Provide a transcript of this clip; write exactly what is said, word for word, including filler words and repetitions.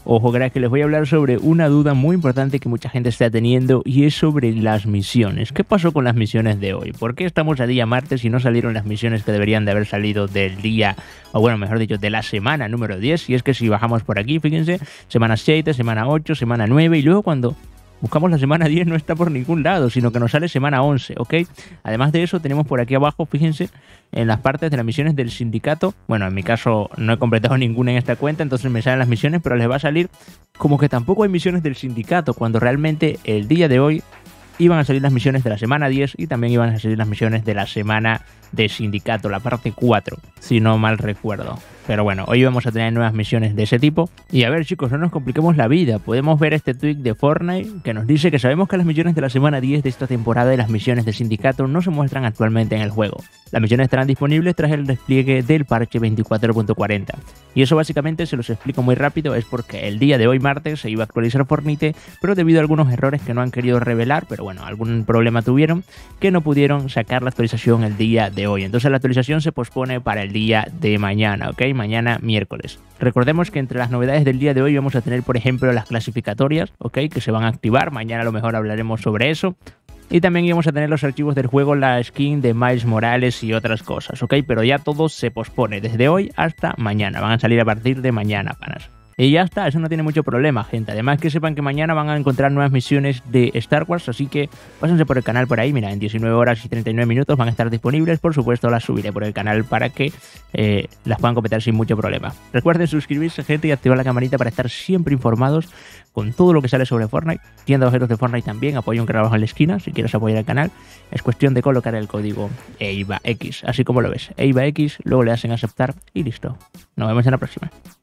Ojo, crack, que les voy a hablar sobre una duda muy importante que mucha gente está teniendo y es sobre las misiones. ¿Qué pasó con las misiones de hoy? ¿Por qué estamos a día martes y no salieron las misiones que deberían de haber salido del día, o bueno, mejor dicho, de la semana número diez? Y es que si bajamos por aquí, fíjense, semana siete, semana ocho, semana nueve y luego cuando buscamos la semana diez no está por ningún lado, sino que nos sale semana once, ¿ok? Además de eso, tenemos por aquí abajo, fíjense, en las partes de las misiones del sindicato. Bueno, en mi caso no he completado ninguna en esta cuenta, entonces me salen las misiones, pero les va a salir como que tampoco hay misiones del sindicato, cuando realmente el día de hoy iban a salir las misiones de la semana diez y también iban a salir las misiones de la semana de sindicato, la parte cuatro, si no mal recuerdo. Pero bueno, hoy vamos a tener nuevas misiones de ese tipo. Y a ver, chicos, no nos compliquemos la vida. Podemos ver este tweet de Fortnite que nos dice que sabemos que las misiones de la semana diez de esta temporada y las misiones de sindicato no se muestran actualmente en el juego. Las misiones estarán disponibles tras el despliegue del parche veinticuatro punto cuarenta. Y eso básicamente, se los explico muy rápido, es porque el día de hoy martes se iba a actualizar Fortnite, pero debido a algunos errores que no han querido revelar, pero bueno, algún problema tuvieron, que no pudieron sacar la actualización el día de hoy. Entonces la actualización se pospone para el día de mañana, ¿ok? Mañana miércoles. Recordemos que entre las novedades del día de hoy vamos a tener, por ejemplo, las clasificatorias, ¿ok? Que se van a activar. Mañana a lo mejor hablaremos sobre eso. Y también íbamos a tener los archivos del juego, la skin de Miles Morales y otras cosas, ¿ok? Pero ya todo se pospone desde hoy hasta mañana. Van a salir a partir de mañana, panas. Y ya está, eso no tiene mucho problema, gente. Además que sepan que mañana van a encontrar nuevas misiones de Star Wars, así que pásense por el canal por ahí. Mira, en diecinueve horas y treinta y nueve minutos van a estar disponibles. Por supuesto, las subiré por el canal para que eh, las puedan completar sin mucho problema. Recuerden suscribirse, gente, y activar la campanita para estar siempre informados con todo lo que sale sobre Fortnite. Tienda de objetos de Fortnite también, apoyo un canal abajo en la esquina si quieres apoyar el canal. Es cuestión de colocar el código EIVAX, así como lo ves, EIVAX, luego le hacen aceptar y listo. Nos vemos en la próxima.